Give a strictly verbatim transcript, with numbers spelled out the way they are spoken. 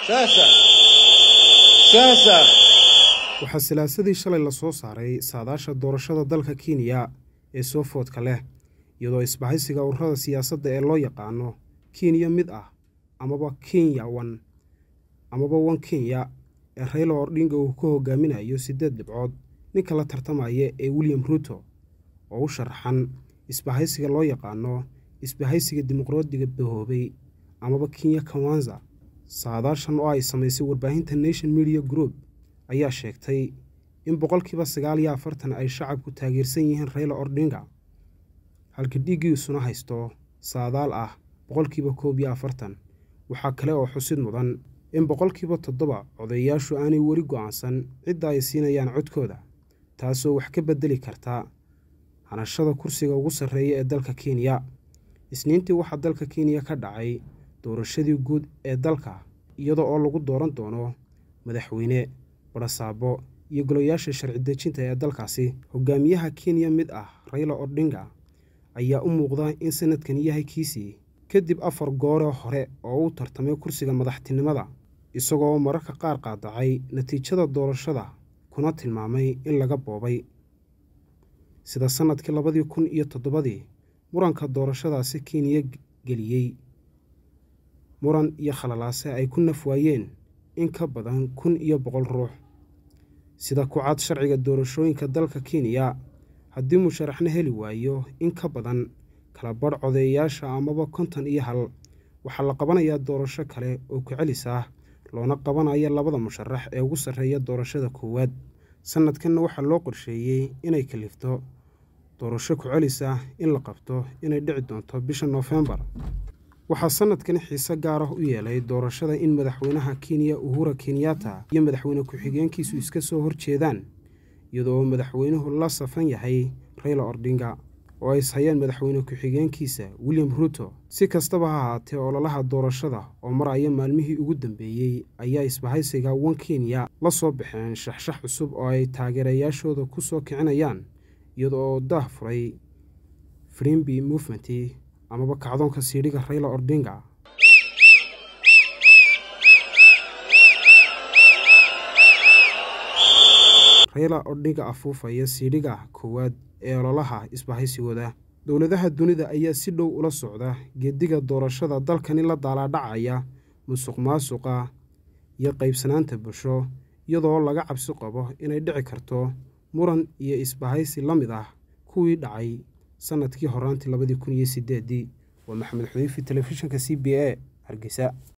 Sasa. Sasa. waxaa silaasadii shalay la soo saaray saadaasha doorashada dalka Kenya ee soo foodka leh iyadoo isbahaysiga ururada siyaasadda ee loo yaqaano Kenya mid ah amaba Kenya One amaba One Kenya ee Raila Odinga uu ku hogaaminayo sideed dhibcood ninka la tartamaya ee William Ruto oo u sharaxan isbahaysiga loo yaqaano isbahaysiga dimuqraadiga bahoobay amaba Kenya Kwanza. saadaashan oo ay samaysay warbaahinta Nation Media Group ayaa sheegtay in boqolkiiba sagaal iyo afartan ay shacabku taageersan yihiin Raila Odinga halka dhigiisuna haysto saadaal ah boqolkiiba koob iyo afartan. waxaa kale oo xusid mudan in boqolkiiba toddoba odayaashu aanay weli go'aansan cidda ay siinayaan codkooda, taasoo wax ka bedeli karta hanashada kursiga ugu sarreeya ee dalka Kenya. Isniintii waxaa dalka Kenya ka dhacay doorashadii guud ee dalka iyadoo oo lagu dooran doono madaxweyne, barasaabo iyo golayaasha sharci dejinta ee dalkaasi. Hogaamiyaha Kenya mid ah Raila Odinga ayaa u muuqda in sanadkan yahay kiisii kadib afar goor hore oo uu tartamay kursiga madaxtinimada, isagoo mararka qaar qaadacay natiijada doorashada kuna tilmaamay in laga boobay. sida sanadkii labadii kun iyo toddobadii muranka doorashadaasi Kenya geliyay muran iyo khalalaase ay ku nafwaayeen in ka badan kun iyo boqol ruux. sida ku cad sharciga doorashooyinka dalka Kenya, haddii musharaxna heli waayo in ka badan kala badh codeyaasha amaba konton iyo hal, waxaa la qabanayaa doorasho kale oo ku celis ah loona qabanayo labada musharax ee ugu sarreeya doorashada koowaad. sanadkanna waxaa loo qorsheeyey inay kalifto doorasho ku celis ah in la qabto inay dhici doonto bisha November. waxaa sanadkan xiise gaar ah u yeelay doorashada in madaxweynaha Kenya Uhuru Kenyatta iyo madaxweyne ku-xigeenkiisu iska soo horjeedaan, iyadoo madaxweynuhu la safan yahay Raila Odinga oo ay hayeen madaxweyne ku-xigeenkiisa William Ruto. si kastaba ha ahaatee ololaha doorashada oo maraya maalmihii ugu dambeeyey ayaa isbahaysiga One Kenya la soo baxeen shaxshax cusub oo ay taageerayaashooda ku soo kicinayaan, iyadoo daah furay Frembi Movement amaba kacdoonka siidhiga Raila Odinga. Raila Odinga afuufaya siidhiga koowaad ee ololaha isbahaysigooda. dowladaha dunida ayaa si dhow ula socda geediga doorashada dalkani la daalaadhacaya musuqmaasuqa iyo qaybsanaanta bulsho, iyadoo laga cabsi qabo inay dhici karto muran iyo isbahaysi la mid ah kuwii dhacay sanadkii horaantii labadii kun iyo siddeedii. waa Maxamed Xudayfi, telefishinka C B A, Hargeysa.